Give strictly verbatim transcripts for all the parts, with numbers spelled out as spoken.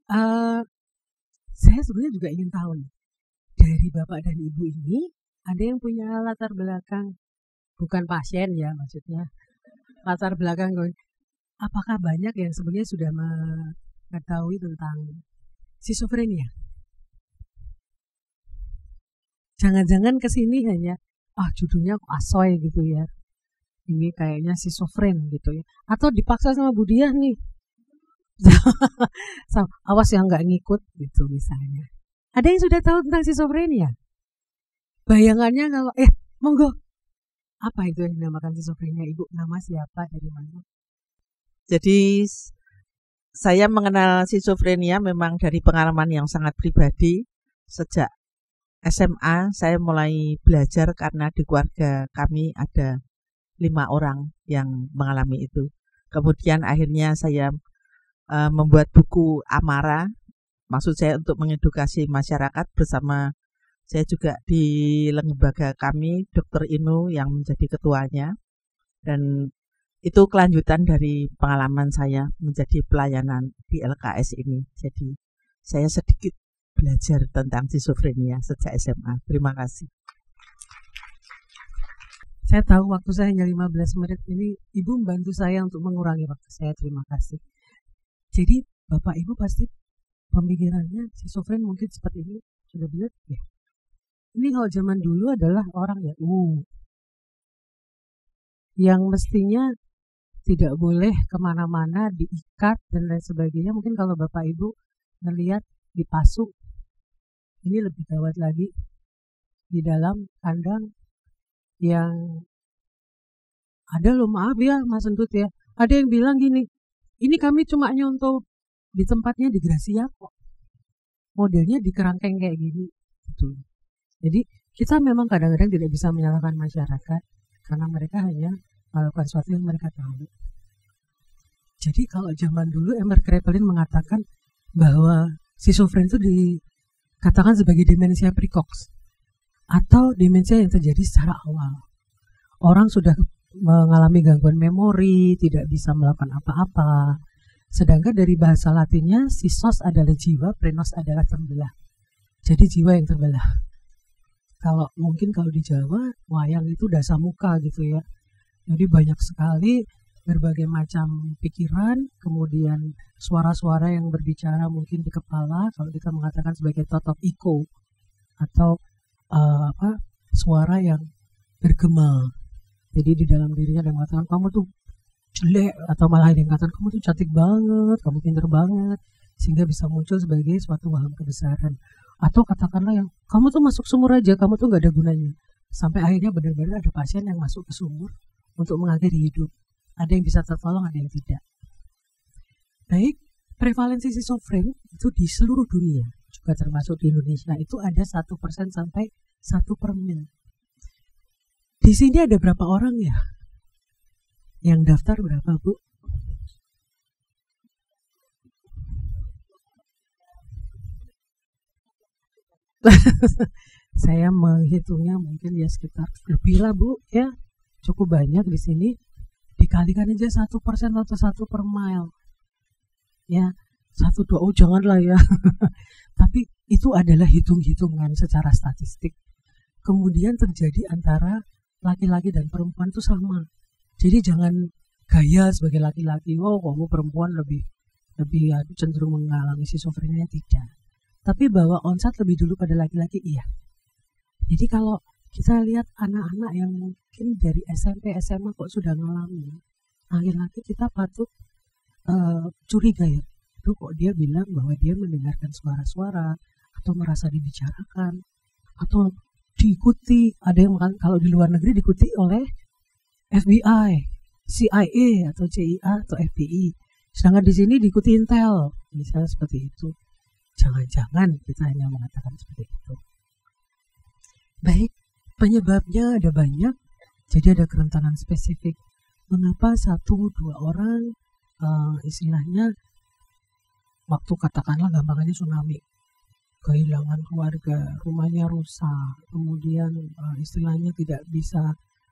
Uh, saya sebenarnya juga ingin tahu nih, dari Bapak dan Ibu ini, ada yang punya latar belakang, bukan pasien ya maksudnya, latar belakang, apakah banyak yang sebenarnya sudah mengetahui tentang schizophrenia? Jangan-jangan kesini hanya, ah judulnya kok asoy gitu ya, ini kayaknya schizophren gitu ya, atau dipaksa sama Bu Diah nih, so, awas yang nggak ngikut gitu misalnya. Ada yang sudah tahu tentang schizophrenia? Bayangannya kalau eh monggo, apa itu yang dinamakan schizophrenia, Ibu? Nama siapa, dari mana? Jadi saya mengenal schizophrenia memang dari pengalaman yang sangat pribadi. Sejak S M A saya mulai belajar karena di keluarga kami ada lima orang yang mengalami itu. Kemudian akhirnya saya Uh, membuat buku Amara, maksud saya untuk mengedukasi masyarakat bersama saya juga di lembaga kami, Dokter Inu yang menjadi ketuanya, dan itu kelanjutan dari pengalaman saya menjadi pelayanan di L K S ini. Jadi saya sedikit belajar tentang schizophrenia sejak S M A. Terima kasih. Saya tahu waktu saya hanya lima belas menit ini, Ibu membantu saya untuk mengurangi waktu saya. Terima kasih. Jadi Bapak Ibu pasti pemikirannya schizophren mungkin seperti ini, sudah benar ya. Ini kalau zaman dulu adalah orang ya, uh, yang mestinya tidak boleh kemana-mana, diikat dan lain sebagainya. Mungkin kalau Bapak Ibu melihat dipasung, ini lebih gawat lagi, di dalam kandang yang ada loh, maaf ya Mas Entut ya, ada yang bilang gini, ini kami cuma nyontoh di tempatnya di Gracia kok. Modelnya di kerangkeng kayak gini. Gitu. Jadi kita memang kadang-kadang tidak bisa menyalahkan masyarakat karena mereka hanya melakukan sesuatu yang mereka tahu. Jadi kalau zaman dulu Emer Kraepelin mengatakan bahwa schizophren itu dikatakan sebagai demensia precox atau demensia yang terjadi secara awal. Orang sudah mengalami gangguan memori, tidak bisa melakukan apa-apa. Sedangkan dari bahasa Latinnya, sisos adalah jiwa, prenos adalah terbelah. Jadi jiwa yang terbelah. Kalau mungkin kalau di Jawa, wayang itu dasa muka gitu ya. Jadi banyak sekali berbagai macam pikiran, kemudian suara-suara yang berbicara mungkin di kepala, kalau kita mengatakan sebagai thought of echo, atau uh, apa suara yang bergema. Jadi di dalam dirinya ada yang mengatakan kamu tuh jelek, atau malah ada yang mengatakan kamu tuh cantik banget, kamu pintar banget, sehingga bisa muncul sebagai suatu waham kebesaran. Atau katakanlah yang kamu tuh masuk sumur aja, kamu tuh nggak ada gunanya. Sampai akhirnya benar-benar ada pasien yang masuk ke sumur untuk mengakhiri hidup. Ada yang bisa tertolong, ada yang tidak. Baik, prevalensi schizophren itu di seluruh dunia, juga termasuk di Indonesia, itu ada satu persen sampai satu per mil. Di sini ada berapa orang ya? Yang daftar berapa, Bu? Saya menghitungnya mungkin ya sekitar lebih lah, Bu, ya. Cukup banyak di sini. Dikalikan aja satu persen atau satu per mile. Ya, satu dua, oh janganlah ya. Tapi itu adalah hitung-hitungan secara statistik. Kemudian terjadi antara laki-laki dan perempuan itu sama. Jadi jangan gaya sebagai laki-laki, oh kamu perempuan lebih lebih ya, cenderung mengalami schizophrenia, tidak. Tapi bahwa onset lebih dulu pada laki-laki, iya. Jadi kalau kita lihat anak-anak yang mungkin dari S M P, S M A kok sudah mengalami, laki-laki kita patut uh, curiga ya. Itu kok dia bilang bahwa dia mendengarkan suara-suara atau merasa dibicarakan atau diikuti. Ada yang kalau di luar negeri diikuti oleh F B I, C I A atau C I A atau F B I. Sedangkan di sini diikuti Intel, misalnya seperti itu. Jangan-jangan kita hanya mengatakan seperti itu. Baik, penyebabnya ada banyak, jadi ada kerentanan spesifik. Mengapa satu dua orang uh, istilahnya waktu katakanlah gampangannya tsunami, kehilangan keluarga, rumahnya rusak, kemudian uh, istilahnya tidak bisa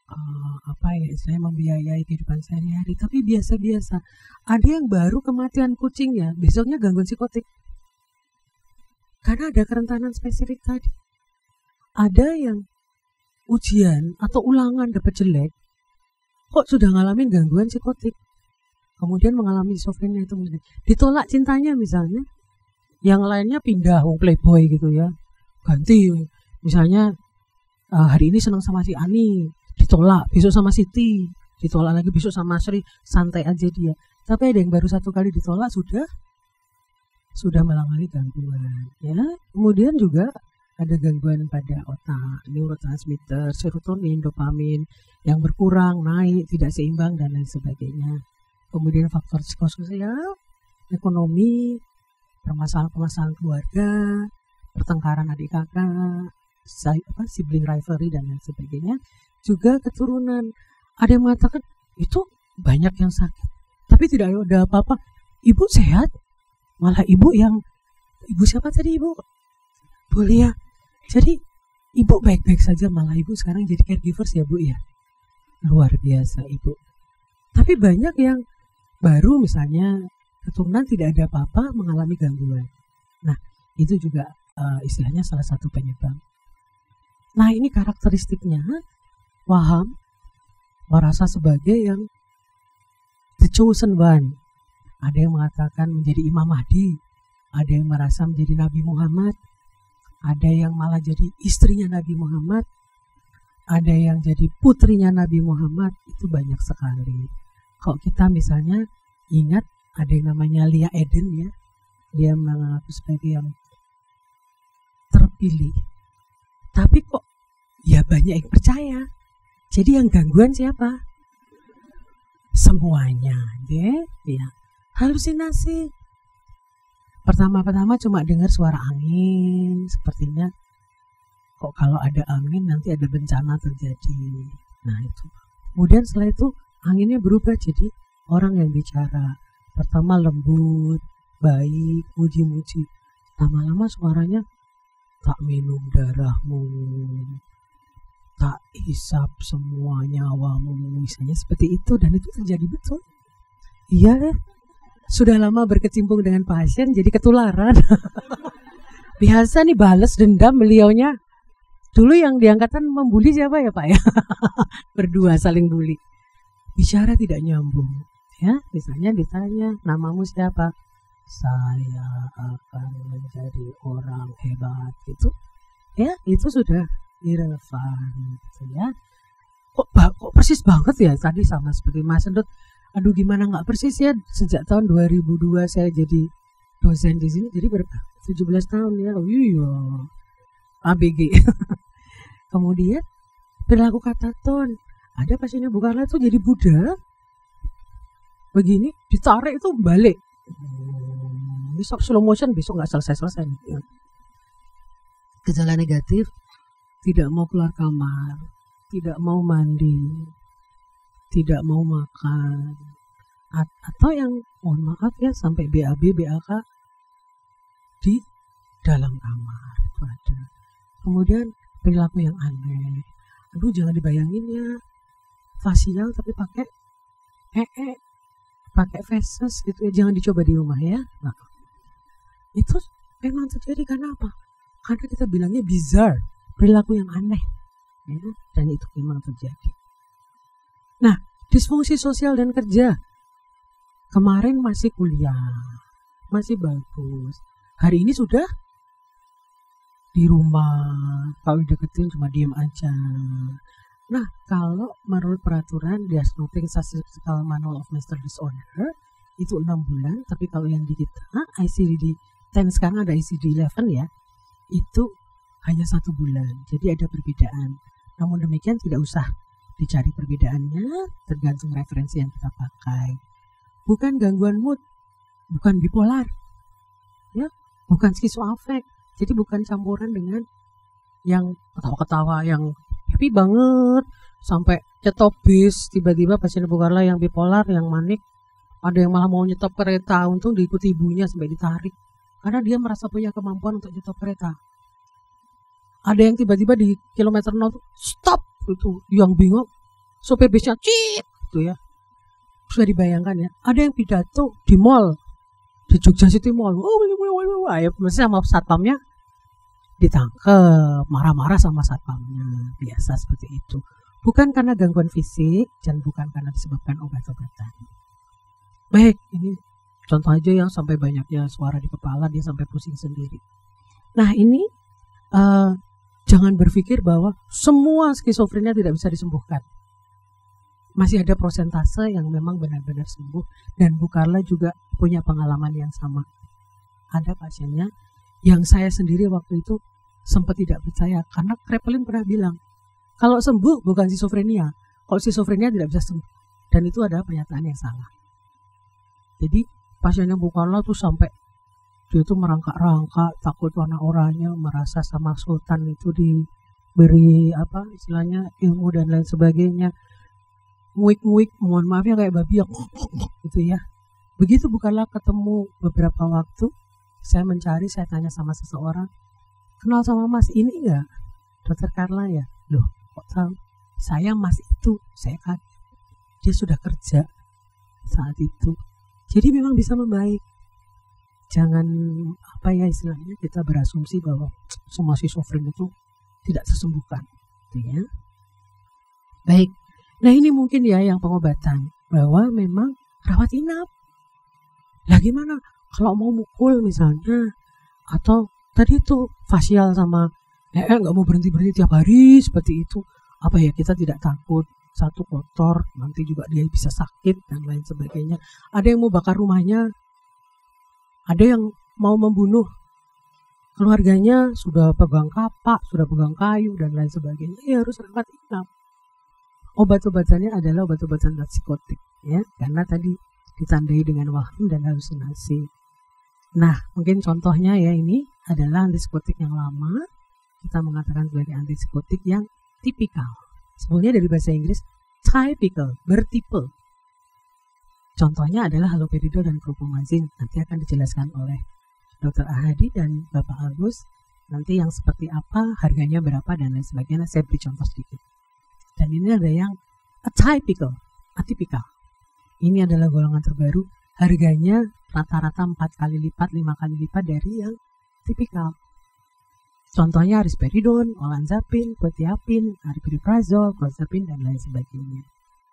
uh, apa ya istilahnya membiayai kehidupan sehari-hari, tapi biasa-biasa. Ada yang baru kematian kucingnya, besoknya gangguan psikotik. Karena ada kerentanan spesifik tadi. Ada yang ujian atau ulangan dapat jelek, kok sudah ngalamin gangguan psikotik. Kemudian mengalami schizofrenia itu mungkin. Ditolak cintanya misalnya, yang lainnya pindah, oh playboy gitu ya. Ganti, misalnya uh, hari ini senang sama si Ani, ditolak, besok sama Siti, ditolak lagi, besok sama Sri, santai aja dia. Tapi ada yang baru satu kali ditolak, sudah sudah mengalami gangguan ya. Kemudian juga ada gangguan pada otak, neurotransmitter, serotonin, dopamin yang berkurang, naik, tidak seimbang dan lain sebagainya. Kemudian faktor psikososial, ekonomi, permasalahan-permasalahan keluarga, pertengkaran adik kakak, apa, sibling rivalry dan lain sebagainya. Juga keturunan. Ada yang mengatakan itu banyak yang sakit, tapi tidak ada apa-apa. Ibu sehat, malah ibu yang ibu siapa tadi ibu? Boleh ya. Jadi ibu baik-baik saja, malah ibu sekarang jadi caregivers ya bu ya. Luar biasa ibu. Tapi banyak yang baru misalnya keturunan tidak ada apa-apa mengalami gangguan. Nah itu juga uh, istilahnya salah satu penyebab. Nah ini karakteristiknya Waham merasa sebagai yang the chosen one. Ada yang mengatakan menjadi Imam Mahdi, ada yang merasa menjadi Nabi Muhammad, ada yang malah jadi istrinya Nabi Muhammad, ada yang jadi putrinya Nabi Muhammad. Itu banyak sekali. Kalau kita misalnya ingat ada yang namanya Lia Eden ya, dia mengaku sebagai yang terpilih. Tapi kok ya banyak yang percaya. Jadi yang gangguan siapa? Semuanya, deh, ya. Halusinasi. Pertama-pertama cuma dengar suara angin, sepertinya kok kalau ada angin nanti ada bencana terjadi. Nah itu. Kemudian setelah itu anginnya berubah jadi orang yang bicara. Pertama lembut, baik, muji-muji. Lama-lama suaranya tak minum darahmu, tak hisap semua nyawamu, misalnya seperti itu. Dan itu terjadi betul. Iya deh. Sudah lama berkecimpung dengan pasien jadi ketularan. Biasa nih balas dendam beliaunya. Dulu yang diangkatan membuli siapa ya Pak ya? Berdua saling bully. Bicara tidak nyambung. Ya, misalnya ditanya namamu siapa? Saya akan menjadi orang hebat gitu. Ya, itu sudah irrelevant gitu ya. Kok, kok persis banget ya tadi sama seperti Mas Endut. Aduh gimana nggak persis ya, sejak tahun dua ribu dua saya jadi dosen di sini, jadi berapa? tujuh belas tahun ya. Oh iya. A B G. Kemudian perilaku kataton. Ada pasiennya bukan itu jadi Buddha. Begini ditarik itu balik. Hmm, besok slow motion, besok nggak selesai-selesai. Ya. Gejala negatif, tidak mau keluar kamar, tidak mau mandi, tidak mau makan, A- atau yang mohon maaf ya sampai B A B, B A K di dalam kamar itu ada. Kemudian perilaku yang aneh, aduh jangan dibayangin ya fasial tapi pakai ee, pakai feses gitu ya, jangan dicoba di rumah ya. Nah, itu memang terjadi karena apa? Karena kita bilangnya bizarre, perilaku yang aneh, ya, dan itu memang terjadi. Nah, disfungsi sosial dan kerja. Kemarin masih kuliah, masih bagus. Hari ini sudah di rumah, kalau deketin cuma diem aja. Nah, kalau menurut peraturan Diagnostic Statistical Manual of Mental Disorder itu enam bulan, tapi kalau yang di kita I C D sepuluh sekarang ada I C D eleven ya, itu hanya satu bulan. Jadi ada perbedaan. Namun demikian tidak usah dicari perbedaannya, tergantung referensi yang kita pakai. Bukan gangguan mood, bukan bipolar, ya, bukan skizoafek. Jadi bukan campuran dengan yang ketawa-ketawa, yang happy banget, sampai nyetop bis, tiba-tiba pasien bukanlah yang bipolar, yang manik. Ada yang malah mau nyetop kereta, untung diikuti ibunya sampai ditarik. Karena dia merasa punya kemampuan untuk nyetop kereta. Ada yang tiba-tiba di kilometer nol, stop, itu yang bingung. sopir bisnya cip gitu ya. Sudah dibayangkan ya, ada yang pidato di mall, di Jogja City Mall, oh, ya, mesti sama satpamnya ditangkap, marah-marah sama satpamnya, biasa seperti itu. Bukan karena gangguan fisik dan bukan karena disebabkan obat-obatan. Baik, ini contoh aja yang sampai banyaknya suara di kepala, dia sampai pusing sendiri. Nah ini uh, jangan berpikir bahwa semua skizofrenia tidak bisa disembuhkan. Masih ada prosentase yang memang benar-benar sembuh, dan Bu Carla juga punya pengalaman yang sama. Ada pasiennya yang saya sendiri waktu itu sempat tidak percaya, karena Kraepelin pernah bilang kalau sembuh bukan skizofrenia, kalau skizofrenia tidak bisa sembuh, dan itu adalah pernyataan yang salah. Jadi pasiennya Bu Carla tuh sampai dia tuh merangkak-rangkak, takut warna oranye, merasa sama sultan itu diberi apa istilahnya ilmu dan lain sebagainya. Nguik-nguik, mohon maaf ya kayak babi yang gitu ya. Begitu Bu Carla ketemu beberapa waktu, saya mencari, saya tanya sama seseorang, kenal sama Mas ini enggak? Dokter Carla ya? Loh, kok tahu? Saya Mas itu, saya kaget. Dia sudah kerja saat itu. Jadi memang bisa membaik. Jangan apa ya istilahnya kita berasumsi bahwa semua skizofren itu tidak tersembuhkan, gitu ya. Baik. Nah ini mungkin ya yang pengobatan, bahwa memang rawat inap. Lah gimana kalau mau mukul misalnya, atau tadi itu fasial sama eh nggak mau berhenti-berhenti tiap hari seperti itu, apa ya kita tidak takut satu kotor, nanti juga dia bisa sakit dan lain sebagainya. Ada yang mau bakar rumahnya, ada yang mau membunuh keluarganya, sudah pegang kapak, sudah pegang kayu dan lain sebagainya, ya harus rawat inap. Obat-obatannya adalah obat-obatan psikotik ya, karena tadi ditandai dengan waham dan halusinasi. Nah, mungkin contohnya ya ini adalah antipsikotik yang lama, kita mengatakan sebagai antipsikotik yang tipikal. Sebenarnya dari bahasa Inggris typical, bertipe. Contohnya adalah haloperidol dan chlorpromazine. Nanti akan dijelaskan oleh Dokter Ahadi dan Bapak Agus. Nanti yang seperti apa, harganya berapa dan lain sebagainya. Saya beri contoh sedikit. Dan ini ada yang atypical, atipikal. Ini adalah golongan terbaru, harganya rata-rata empat kali lipat, lima kali lipat dari yang tipikal. Contohnya risperidon, olanzapin, quetiapin, aripiprazol, clozapin dan lain sebagainya.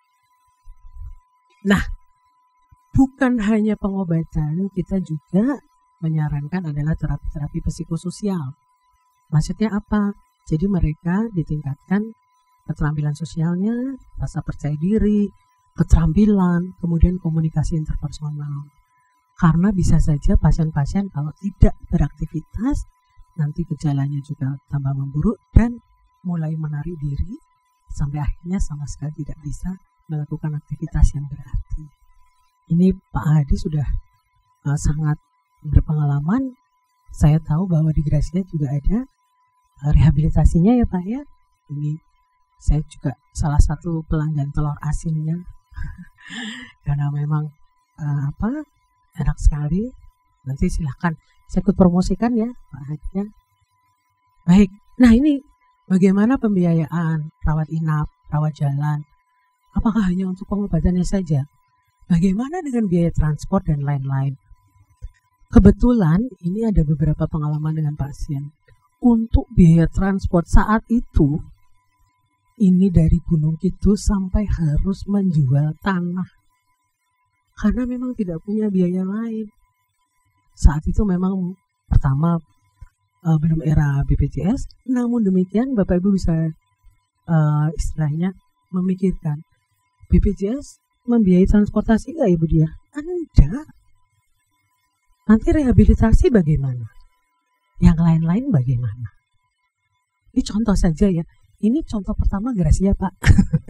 Nah, bukan hanya pengobatan, kita juga menyarankan adalah terapi-terapi psikososial. Maksudnya apa? Jadi mereka ditingkatkan keterampilan sosialnya, rasa percaya diri, keterampilan, kemudian komunikasi interpersonal. Karena bisa saja pasien-pasien kalau tidak beraktivitas, nanti gejalanya juga tambah memburuk dan mulai menarik diri, sampai akhirnya sama sekali tidak bisa melakukan aktivitas yang berarti. Ini Pak Hadi sudah uh, sangat berpengalaman. Saya tahu bahwa di Gracia juga ada uh, rehabilitasinya ya Pak ya. Ini saya juga salah satu pelanggan telur asinnya karena memang uh, apa enak sekali. Nanti silahkan saya ikut promosikan ya Pak Hadi ya. Baik, nah ini bagaimana pembiayaan rawat inap, rawat jalan? Apakah hanya untuk pengobatannya saja? Bagaimana dengan biaya transport dan lain-lain? Kebetulan ini ada beberapa pengalaman dengan pasien. Untuk biaya transport saat itu, ini dari Gunung Kidul sampai harus menjual tanah. Karena memang tidak punya biaya lain. Saat itu memang pertama uh, belum era B P J S, namun demikian Bapak Ibu bisa uh, istilahnya memikirkan, B P J S membiayai transportasi nggak Ibu dia? Tidak. Nanti rehabilitasi bagaimana? Yang lain-lain bagaimana? Ini contoh saja ya. Ini contoh pertama Gracia Pak.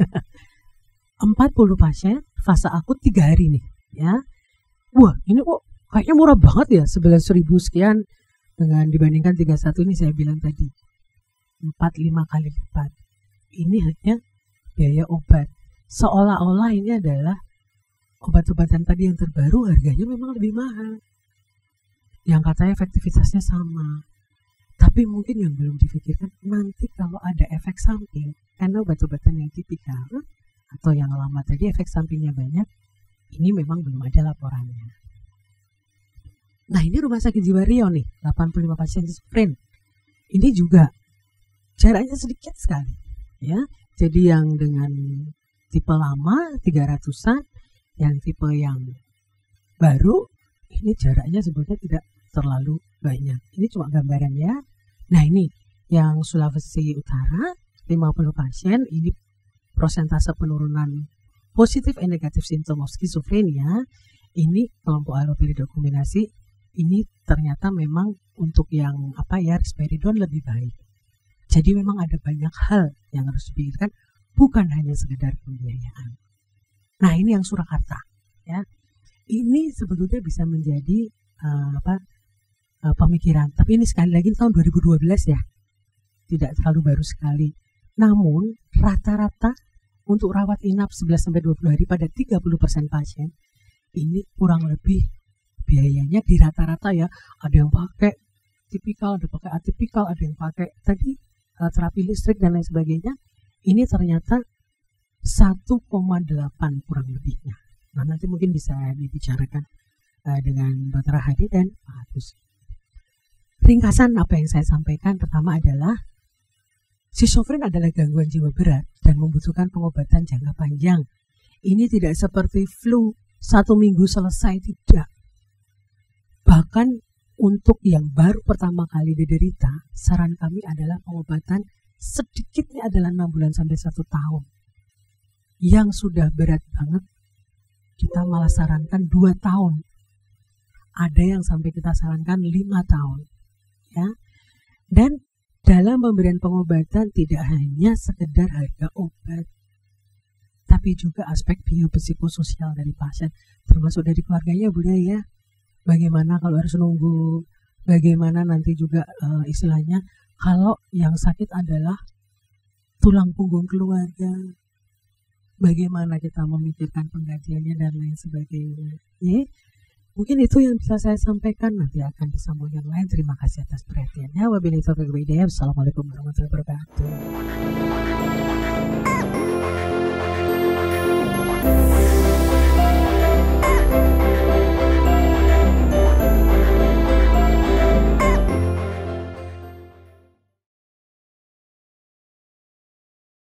empat puluh pasien fase akut tiga hari nih ya. Wah ini kok kayaknya murah banget ya, sebelas ribu sekian dengan dibandingkan tiga puluh satu ini saya bilang tadi. empat lima kali lipat. Ini hanya biaya obat. Seolah-olah ini adalah obat-obatan tadi yang terbaru harganya memang lebih mahal. Yang katanya efektivitasnya sama. Tapi mungkin yang belum dipikirkan nanti kalau ada efek samping karena obat-obatan yang tipikal atau yang lama tadi efek sampingnya banyak, ini memang belum ada laporannya. Nah, ini Rumah Sakit Jiwa Riau nih, delapan puluh lima pasien schizofren. Ini juga jaraknya sedikit sekali, ya. Jadi yang dengan tipe lama tiga ratusan, yang tipe yang baru ini jaraknya sebetulnya tidak terlalu banyak. Ini cuma gambaran ya. Nah, ini yang Sulawesi Utara lima puluh pasien, ini prosentase penurunan positif and negatif simptom of schizophrenia. Ini kelompok haloperidol kombinasi ini ternyata memang untuk yang apa ya risperidon lebih baik. Jadi memang ada banyak hal yang harus dipikirkan, bukan hanya sekedar pembiayaan. Nah, ini yang Surakarta ya. Ini sebetulnya bisa menjadi uh, apa uh, pemikiran. Tapi ini sekali lagi tahun dua ribu dua belas ya. Tidak terlalu baru sekali. Namun rata-rata untuk rawat inap sebelas sampai dua puluh hari pada tiga puluh persen pasien ini kurang lebih biayanya di rata-rata ya, ada yang pakai tipikal, ada pakai atipikal, ada yang pakai tadi uh, terapi listrik dan lain sebagainya. Ini ternyata satu koma delapan kurang lebihnya. Nah, nanti mungkin bisa dibicarakan uh, dengan Dokter Hadi dan Pak Agus. Ringkasan apa yang saya sampaikan pertama adalah schizofren adalah gangguan jiwa berat dan membutuhkan pengobatan jangka panjang. Ini tidak seperti flu satu minggu selesai, tidak. Bahkan untuk yang baru pertama kali diderita, saran kami adalah pengobatan sedikitnya adalah enam bulan sampai satu tahun. Yang sudah berat banget, kita malah sarankan dua tahun. Ada yang sampai kita sarankan lima tahun. Ya. Dan dalam pemberian pengobatan tidak hanya sekedar harga obat, tapi juga aspek biopsikososial dari pasien, termasuk dari keluarganya, Bunda ya. Bagaimana kalau harus nunggu, bagaimana nanti juga uh, istilahnya kalau yang sakit adalah tulang punggung keluarga, bagaimana kita memikirkan penggantiannya dan lain sebagainya. Ya, mungkin itu yang bisa saya sampaikan, nanti akan disambung yang lain. Terima kasih atas perhatiannya. Wabillahi taufiq wal hidayah. Wassalamualaikum warahmatullahi wabarakatuh.